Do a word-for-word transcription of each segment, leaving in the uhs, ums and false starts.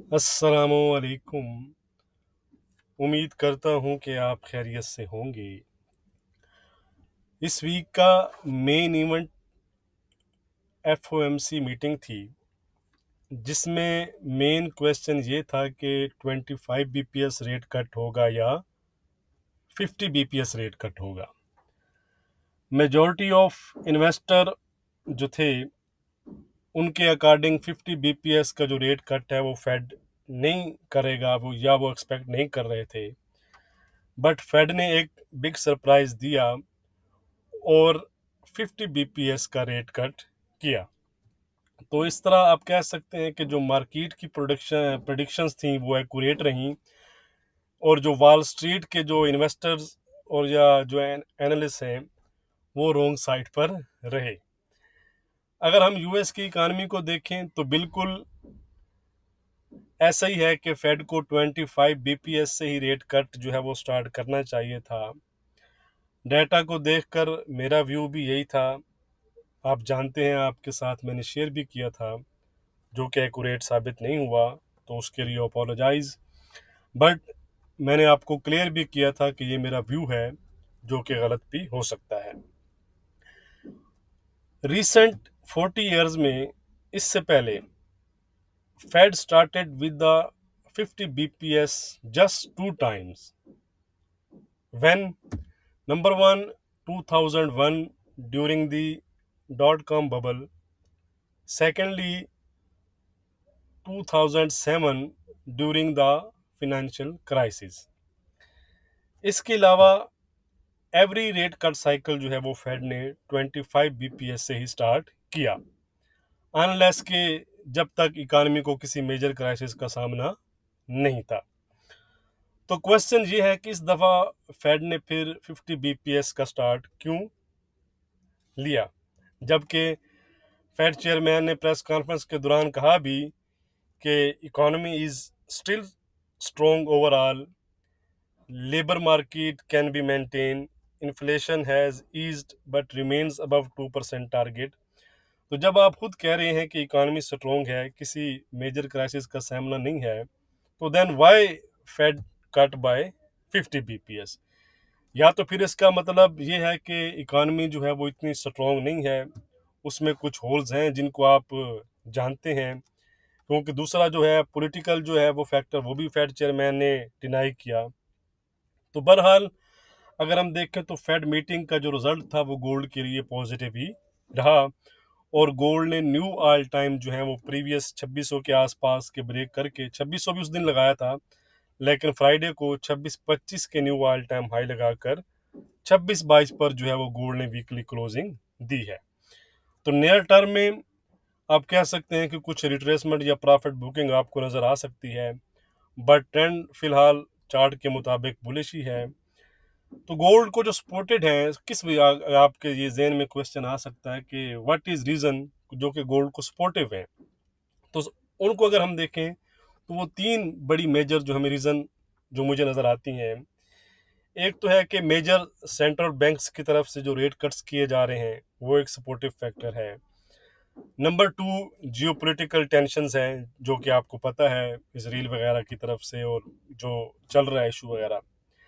अस्सलामुअलैकुम। उम्मीद करता हूँ कि आप खैरियत से होंगे। इस वीक का main event F O M C meeting थी, जिसमें मेन क्वेश्चन ये था कि पच्चीस बीपीएस रेट कट होगा या पचास बीपीएस रेट कट होगा। मेजॉरिटी ऑफ इन्वेस्टर जो थे उनके अकॉर्डिंग पचास बीपीएस का जो रेट कट है वो फेड नहीं करेगा, वो या वो एक्सपेक्ट नहीं कर रहे थे। बट फेड ने एक बिग सरप्राइज दिया और पचास बीपीएस का रेट कट किया। तो इस तरह आप कह सकते हैं कि जो मार्केट की प्रोडक्शन प्रेडिक्शंस थी वो एक्यूरेट रहीं और जो वॉल स्ट्रीट के जो इन्वेस्टर्स और या जो एनालिस्ट हैं वो रॉन्ग साइड पर रहे। अगर हम यूएस की इकानमी को देखें तो बिल्कुल ऐसा ही है कि फेड को पच्चीस बीपीएस से ही रेट कट जो है वो स्टार्ट करना चाहिए था। डेटा को देखकर मेरा व्यू भी यही था। आप जानते हैं, आपके साथ मैंने शेयर भी किया था, जो कि एक्यूरेट साबित नहीं हुआ, तो उसके लिए अपोलोजाइज। बट मैंने आपको क्लियर भी किया था कि ये मेरा व्यू है, जो कि गलत भी हो सकता है। रिसेंट फोर्टी इयर्स में इससे पहले Fed started with the fifty BPS just two times. When number one two thousand one during the dot com bubble, secondly two thousand seven during the financial crisis. इसके अलावा every rate cut cycle जो है वो fade ने पच्चीस BPS से ही start किया, unless के जब तक इकानमी को किसी मेजर क्राइसिस का सामना नहीं था। तो क्वेश्चन ये है कि इस दफ़ा फेड ने फिर पचास बीपीएस का स्टार्ट क्यों लिया, जबकि फेड चेयरमैन ने प्रेस कॉन्फ्रेंस के दौरान कहा भी कि economy is still strong overall, labour market can be maintain, inflation has eased but remains above two percent target. तो जब आप खुद कह रहे हैं कि इकोनॉमी स्ट्रॉन्ग है, किसी मेजर क्राइसिस का सामना नहीं है, तो then why Fed cut by fifty BPS? या तो फिर इसका मतलब ये है कि इकोनॉमी जो है वो इतनी स्ट्रॉन्ग नहीं है, उसमें कुछ होल्स हैं जिनको आप जानते हैं। क्योंकि दूसरा जो है पॉलिटिकल जो है वो फैक्टर, वो भी फेड चेयरमैन ने डिनाई किया। तो बहरहाल अगर हम देखें तो फेड मीटिंग का जो रिजल्ट था वो गोल्ड के लिए पॉजिटिव ही रहा, और गोल्ड ने न्यू ऑल टाइम जो है वो प्रीवियस छब्बीस सौ के आसपास के ब्रेक करके, छब्बीस सौ भी उस दिन लगाया था, लेकिन फ्राइडे को छब्बीस पच्चीस के न्यू ऑल टाइम हाई लगाकर छब्बीस बाईस पर जो है वो गोल्ड ने वीकली क्लोजिंग दी है। तो नियर टर्म में आप कह सकते हैं कि कुछ रिट्रेसमेंट या प्रॉफिट बुकिंग आपको नज़र आ सकती है, बट ट्रेंड फिलहाल चार्ट के मुताबिक बुलिश ही है। तो गोल्ड को जो सपोर्टेड है, किस भी आ, आपके ये जहन में क्वेश्चन आ सकता है कि व्हाट इज़ रीज़न जो कि गोल्ड को सपोर्टिव है। तो उनको अगर हम देखें तो वो तीन बड़ी मेजर जो हमें रीज़न जो मुझे नज़र आती हैं। एक तो है कि मेजर सेंट्रल बैंक्स की तरफ से जो रेट कट्स किए जा रहे हैं वो एक सपोर्टिव फैक्टर है। नंबर टू, जियोपॉलिटिकल टेंशंस हैं, जो कि आपको पता है इसराइल वगैरह की तरफ से और जो चल रहा है इशू वगैरह।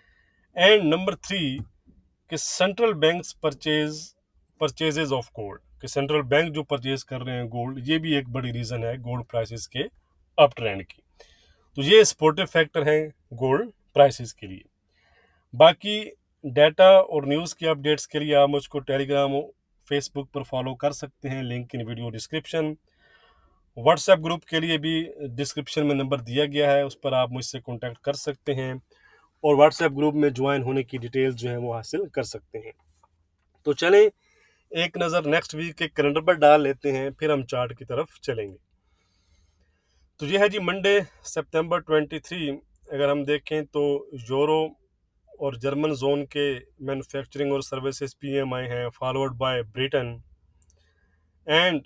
एंड नंबर थ्री कि central banks purchase purchases of gold, कि सेंट्रल बैंक जो परचेज कर रहे हैं गोल्ड, ये भी एक बड़ी रीज़न है गोल्ड प्राइसेस के अप ट्रेंड की। तो ये सपोर्टिव फैक्टर हैं गोल्ड प्राइसेस के लिए। बाकी डाटा और न्यूज़ की अपडेट्स के लिए आप मुझको टेलीग्राम और फेसबुक पर फॉलो कर सकते हैं, link in video description. WhatsApp group के लिए भी डिस्क्रिप्शन में नंबर दिया गया है, उस पर आप मुझसे कॉन्टैक्ट कर सकते हैं और व्हाट्सएप ग्रुप में ज्वाइन होने की डिटेल्स जो है वो हासिल कर सकते हैं। तो चलें एक नज़र नेक्स्ट वीक के कैलेंडर पर डाल लेते हैं, फिर हम चार्ट की तरफ चलेंगे। तो ये है जी मंडे सितंबर तेईस। अगर हम देखें तो यूरो और जर्मन जोन के मैन्युफैक्चरिंग और सर्विसेज पीएमआई हैं, फॉलोड बाय ब्रिटेन। एंड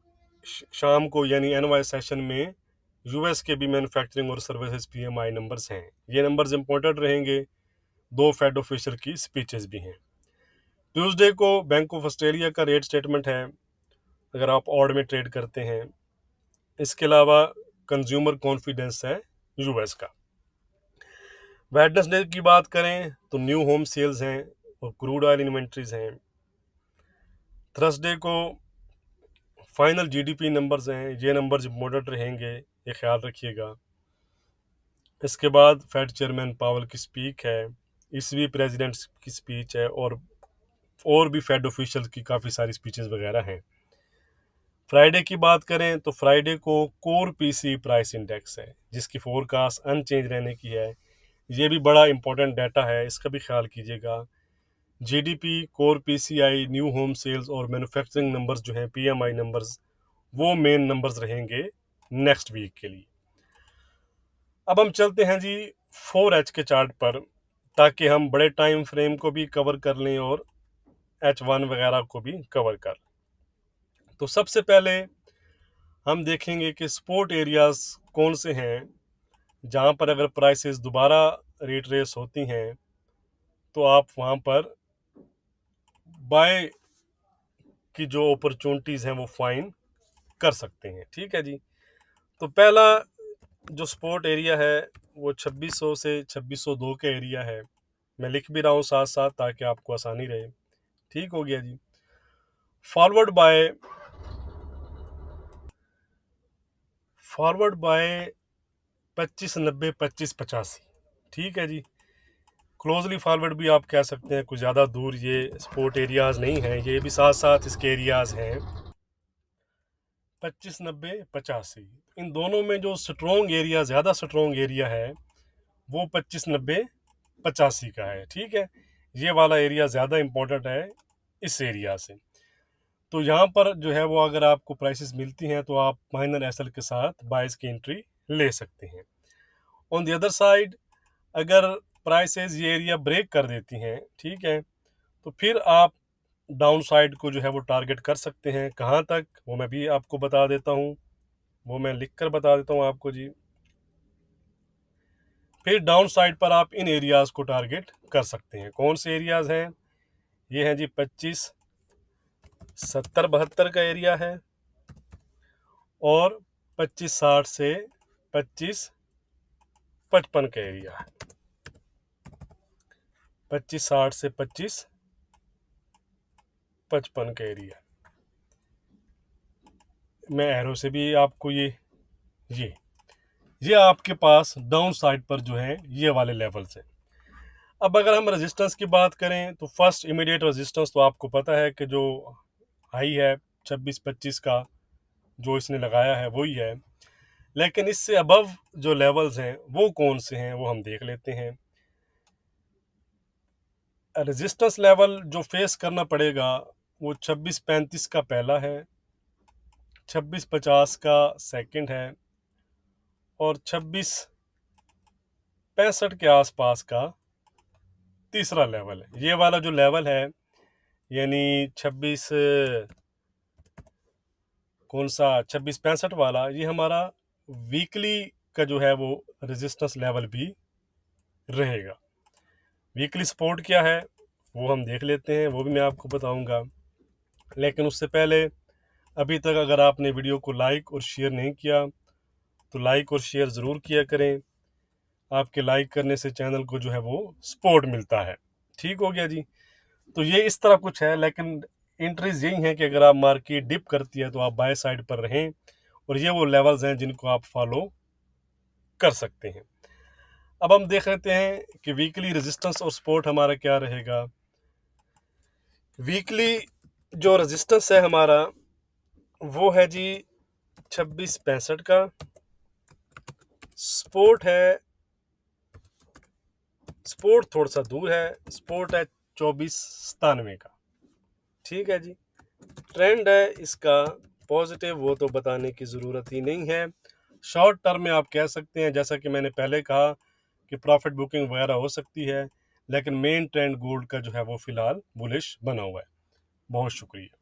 शाम को यानी एनवाई सेशन में यूएस के भी मैन्युफैक्चरिंग और सर्विसेज पीएमआई नंबर्स हैं। ये नंबर्स इंपॉर्टेंट रहेंगे, दो फेड ऑफिसर की स्पीचेस भी हैं। ट्यूसडे को बैंक ऑफ ऑस्ट्रेलिया का रेट स्टेटमेंट है, अगर आप ऑड में ट्रेड करते हैं। इसके अलावा कंज्यूमर कॉन्फिडेंस है यूएस का। वेडनेसडे की बात करें तो न्यू होम सेल्स हैं और क्रूड ऑयल इन्वेंट्रीज हैं। थर्सडे को फाइनल जीडीपी नंबर्स हैं, ये नंबर्स इम्पोर्टेंट रहेंगे, ये ख्याल रखिएगा। इसके बाद फेड चेयरमैन पावल की स्पीच है, ईसीबी प्रेसिडेंट की स्पीच है, और और भी फेड ऑफिशियल की काफ़ी सारी स्पीचेस वगैरह हैं। फ्राइडे की बात करें तो फ्राइडे को कोर पीसी प्राइस इंडेक्स है, जिसकी फोरकास्ट अनचेंज रहने की है। ये भी बड़ा इंपॉर्टेंट डाटा है, इसका भी ख्याल कीजिएगा। GDP, core PCI, new home sales और मैन्युफैक्चरिंग नंबर्स जो हैं, पीएमआई नंबर्स, वो मेन नंबर्स रहेंगे नेक्स्ट वीक के लिए। अब हम चलते हैं जी फोर एच के चार्ट पर, ताकि हम बड़े टाइम फ्रेम को भी कवर कर लें और एच वन वगैरह को भी कवर कर लें। तो सबसे पहले हम देखेंगे कि स्पोर्ट एरियाज कौन से हैं जहाँ पर अगर प्राइसेस दोबारा रेट रेस होती हैं तो आप वहाँ पर बाय की जो अपॉर्चुनिटीज़ हैं वो फाइन कर सकते हैं। ठीक है जी। तो पहला जो स्पोर्ट एरिया है वो छब्बीस सौ से छब्बीस सौ दो का एरिया है। मैं लिख भी रहा हूँ साथ साथ ताकि आपको आसानी रहे। ठीक हो गया जी। फॉरवर्ड बाय फॉरवर्ड बाय पच्चीस नब्बे पच्चीस पचासी। ठीक है जी। क्लोजली फॉरवर्ड भी आप कह सकते हैं, कुछ ज़्यादा दूर ये स्पोर्ट एरियाज़ नहीं हैं, ये भी साथ साथ इसके एरियाज़ हैं पच्चीस नब्बे पचासी। इन दोनों में जो स्ट्रॉन्ग एरिया, ज़्यादा स्ट्रॉन्ग एरिया है वो पच्चीस नब्बे पचासी का है। ठीक है, ये वाला एरिया ज़्यादा इम्पोर्टेंट है इस एरिया से। तो यहाँ पर जो है वो अगर आपको प्राइसेस मिलती हैं तो आप माइनर एसएल के साथ बाइस की एंट्री ले सकते हैं। ऑन द अदर साइड अगर प्राइसेस ये एरिया ब्रेक कर देती हैं, ठीक है, तो फिर आप डाउन साइड को जो है वो टारगेट कर सकते हैं। कहाँ तक वो मैं भी आपको बता देता हूँ, वो मैं लिख कर बता देता हूँ आपको जी। फिर डाउन साइड पर आप इन एरियाज़ को टारगेट कर सकते हैं। कौन से एरियाज़ हैं? ये हैं जी पच्चीस सत्तर बहत्तर का एरिया है और पच्चीस साठ से पच्चीस पचपन का एरिया है। पच्चीस साठ से पच्चीस पचपन का एरिया। मैं एरो से भी आपको ये ये ये आपके पास डाउन साइड पर जो है ये वाले लेवल्स हैं। अब अगर हम रेजिस्टेंस की बात करें तो फर्स्ट इमीडिएट रेजिस्टेंस तो आपको पता है कि जो हाई है छब्बीस पच्चीस का जो इसने लगाया है वही है, लेकिन इससे अबव जो लेवल्स हैं वो कौन से हैं वो हम देख लेते हैं। रेजिस्टेंस लेवल जो फेस करना पड़ेगा वो छब्बीस पैंतीस का पहला है, छब्बीस पचास का सेकंड है और छब्बीस पैंसठ के आसपास का तीसरा लेवल है। ये वाला जो लेवल है यानी छब्बीस कौन सा छब्बीस पैंसठ वाला, ये हमारा वीकली का जो है वो रेजिस्टेंस लेवल भी रहेगा। वीकली सपोर्ट क्या है वो हम देख लेते हैं, वो भी मैं आपको बताऊंगा। लेकिन उससे पहले अभी तक अगर आपने वीडियो को लाइक और शेयर नहीं किया तो लाइक और शेयर ज़रूर किया करें। आपके लाइक करने से चैनल को जो है वो सपोर्ट मिलता है। ठीक हो गया जी। तो ये इस तरह कुछ है, लेकिन एंट्रीज यही है कि अगर आप मार्केट डिप करती है तो आप बाय साइड पर रहें, और ये वो लेवल्स हैं जिनको आप फॉलो कर सकते हैं। अब हम देख लेते हैं कि वीकली रेजिस्टेंस और सपोर्ट हमारा क्या रहेगा। वीकली जो रेजिस्टेंस है हमारा वो है जी छब्बीस पैंसठ का, सपोर्ट है सपोर्ट थोड़ा सा दूर है, सपोर्ट है चौबीस सतानवे का। ठीक है जी। ट्रेंड है इसका पॉजिटिव, वो तो बताने की ज़रूरत ही नहीं है। शॉर्ट टर्म में आप कह सकते हैं, जैसा कि मैंने पहले कहा, कि प्रॉफिट बुकिंग वगैरह हो सकती है, लेकिन मेन ट्रेंड गोल्ड का जो है वो फिलहाल बुलिश बना हुआ है। बहुत शुक्रिया।